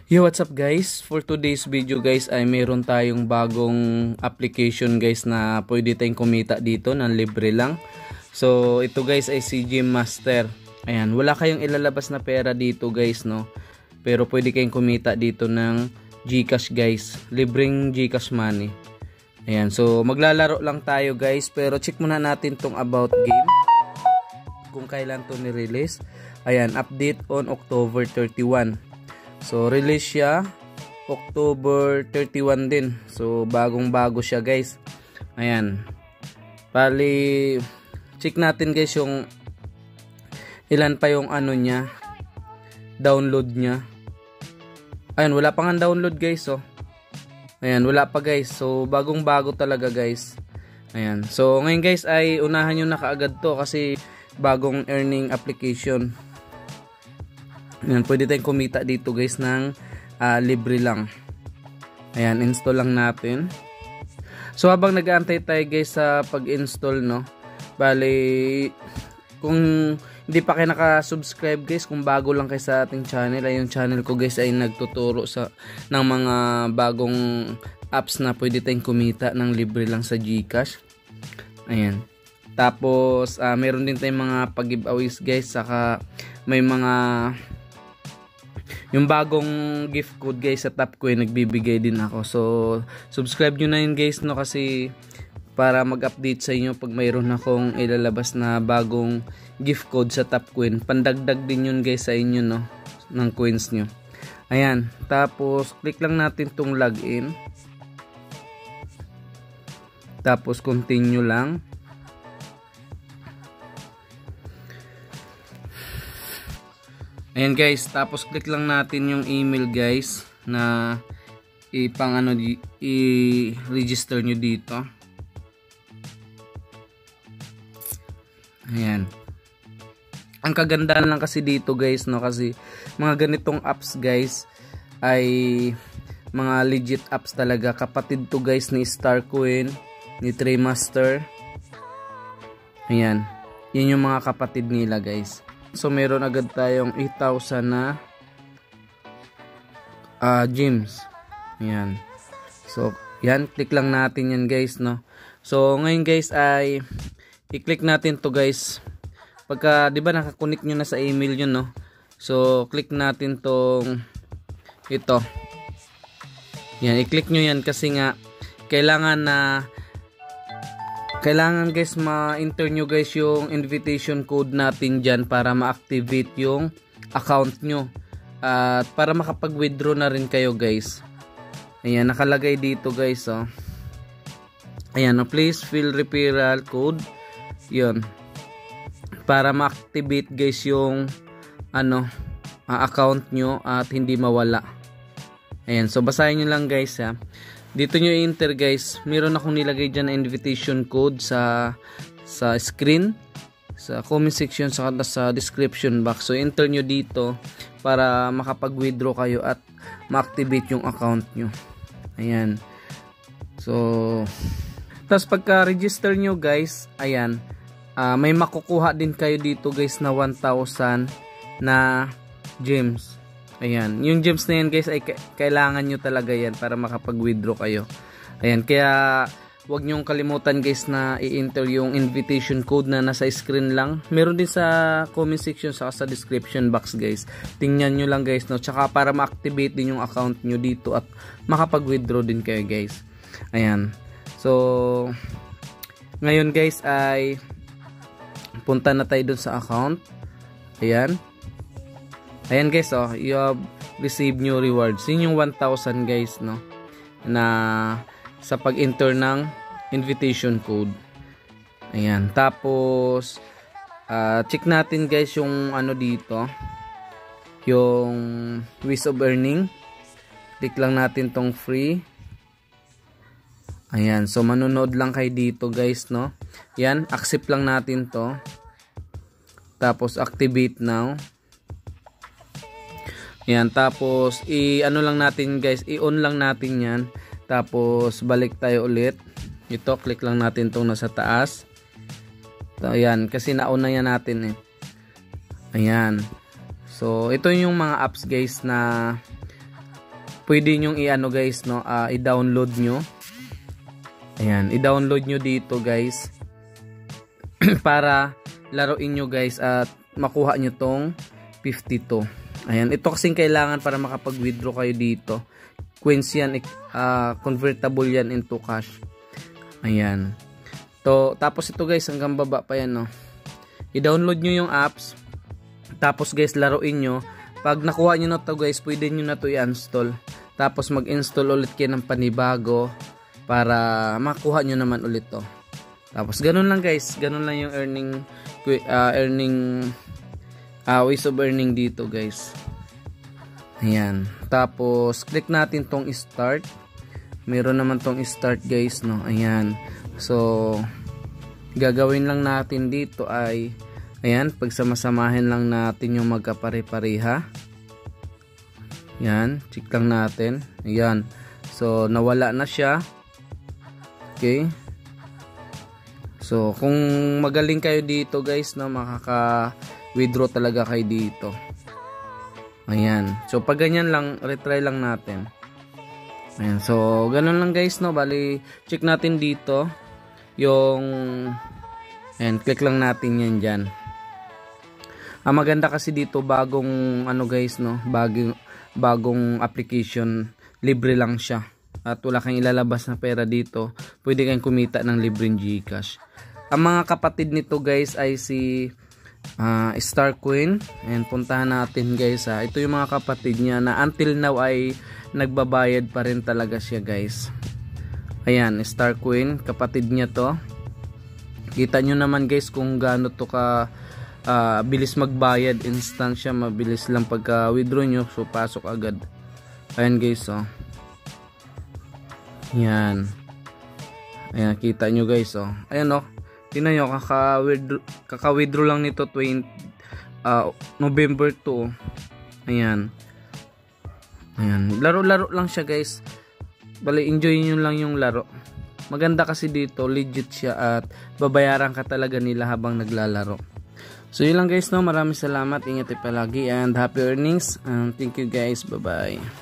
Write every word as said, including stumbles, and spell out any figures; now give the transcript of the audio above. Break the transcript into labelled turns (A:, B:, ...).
A: Yo, what's up guys? For today's video guys ay meron tayong bagong application guys na pwede tayong kumita dito ng libre lang. So ito guys ay si Gym Master. Ayan, wala kayong ilalabas na pera dito guys, no? Pero pwede kayong kumita dito ng GCash guys. Libreng GCash money. Ayan, so maglalaro lang tayo guys. Pero check muna natin tong about game. Kung kailan to ni-release. Ayan, update on October thirty-first. So release siya October thirty-first din. So bagong bago siya guys. Ayan. Bali check natin guys yung ilan pa yung ano niya, download niya. Ayan, wala pa nga download guys, oh. Ayan, wala pa guys. So bagong bago talaga guys. Ayan. So ngayon guys ay unahan niyo na kaagad to kasi bagong earning application. Ayan, pwede tayong kumita dito guys ng uh, libre lang. Ayan, install lang natin. So habang nag-aantay tayo guys sa pag-install, no, bali kung hindi pa kayo naka-subscribe guys, kung bago lang kayo sa ating channel, ay yung channel ko guys ay nagtuturo sa ng mga bagong apps na pwede tayong kumita ng libre lang sa GCash. Ayan. Tapos uh, meron din tayong mga pag-giveaways guys, saka may mga yung bagong gift code guys sa Tapcoin nagbibigay din ako. So subscribe nyo na yun guys, no, kasi para mag-update sa inyo pag mayroon akong ilalabas na bagong gift code sa Tapcoin. Pandagdag din yun guys sa inyo, no, ng coins nyo. Ayan, tapos click lang natin tong login. Tapos continue lang. Ayan guys, tapos click lang natin yung email guys na ipang ano, i-register nyo dito. Ayan. Ang kagandahan lang kasi dito guys, no, kasi mga ganitong apps guys ay mga legit apps talaga. Kapatid to guys ni Starcoin, ni Traymaster. Ayan. Yan yung mga kapatid nila guys. So meron agad tayong eight thousand na uh, gems. Ayan. So yan, click lang natin yan guys, no. So ngayon guys ay i-click natin to guys. Pagka 'di ba naka-connect nyo na sa email nyo, no. So click natin tong ito. Yan, i-click nyo yan kasi nga kailangan na Kailangan guys ma-enter nyo guys yung invitation code natin dyan para ma-activate yung account nyo. At uh, para makapag-withdraw na rin kayo guys. Ayan, nakalagay dito guys, oh. Ayan, oh, please fill referral code. Yun. Para ma-activate guys yung ano, uh, account nyo at hindi mawala. Ayan, so basahin nyo lang guys, ha. Dito nyo i-enter guys. Meron akong nilagay dyan na invitation code sa sa screen, sa comment section, sa, sa description box. So enter nyo dito para makapag-withdraw kayo at ma-activate yung account nyo. Ayan. So tapos pagka-register nyo guys, ayan, uh, may makukuha din kayo dito guys na one thousand na gems. Ayan, yung gems na yan guys ay kailangan nyo talaga yan para makapag-withdraw kayo. Ayan, kaya huwag nyong kalimutan guys na i-enter yung invitation code na nasa screen lang. Meron din sa comment section saka sa description box guys. Tingnan nyo lang guys, no, tsaka para ma-activate din yung account nyo dito at makapag-withdraw din kayo guys. Ayan, so ngayon guys ay punta na tayo dun sa account. Ayan. Ayan guys, oh, you have received new rewards. Yun yung one thousand guys, no, na sa pag-enter ng invitation code. Ayan, tapos uh, check natin guys yung ano dito, yung ways of earning. Click lang natin tong free. Ayan, so manonood lang kayo dito guys, no. Yan, accept lang natin to. Tapos activate now. Yan, tapos i-ano lang natin guys, i-on lang natin yan. Tapos balik tayo ulit. Ito, click lang natin itong nasa taas. So, ayan, kasi na-on na yan natin eh. Ayan. So ito yung mga apps guys na pwede nyo i-ano guys, no, uh, i-download nyo. Ayan, i-download nyo dito guys para laruin nyo guys at makuha nyo tong fifty-two. Ayan, ito kasing kailangan para makapag-withdraw kayo dito. Coins yan, uh, convertible yan into cash. Ayan. To, tapos ito guys, hanggang baba pa yan, no. I-download nyo yung apps. Tapos guys, laruin nyo. Pag nakuha nyo na to guys, pwede nyo na to i-install. Tapos mag-install ulit kayo ng panibago para makuha nyo naman ulit to. Tapos ganun lang guys, ganun lang yung earning uh, earning uh, ways of earning dito guys. Ayan. Tapos click natin tong start. Meron naman tong start guys, no. Ayan. So gagawin lang natin dito ay ayan, pagsamasamahin lang natin yung magkapare-pareha. Yan, check lang natin. Ayan. So nawala na siya. Okay. So kung magaling kayo dito guys, no, makaka-withdraw talaga kayo dito. Ayan. So pag ganyan lang, retry lang natin. Ayan. So ganun lang guys, no. Bali, check natin dito yung ayan, click lang natin yan dyan. Ang maganda kasi dito, bagong ano guys, no, bagong bagong application, libre lang siya at wala kang ilalabas na pera dito. Pwede kayong kumita ng libreng GCash. Ang mga kapatid nito guys ay si uh, Starcoin. Ayan, puntahan natin guys, ha. Ito yung mga kapatid niya na until now ay nagbabayad pa rin talaga siya guys. Ayan, Starcoin, kapatid niya to. Kita nyo naman guys kung gaano to ka Uh, bilis magbayad, instant siya, mabilis lang pagka withdraw nyo, so pasok agad. Ayan guys, oh. Yan. Ayan, kita nyo guys, oh. Ayan, oh. Tingnan nyo, kaka-withdraw, kaka-withdraw lang nito twenty, uh, November two. Ayan. Ayan. Laro-laro lang siya guys. Bali, enjoy nyo lang yung laro. Maganda kasi dito, legit siya at babayaran ka talaga nila habang naglalaro. So yun lang guys, no, maraming salamat, ingat tayo palagi and happy earnings, and thank you guys, bye bye.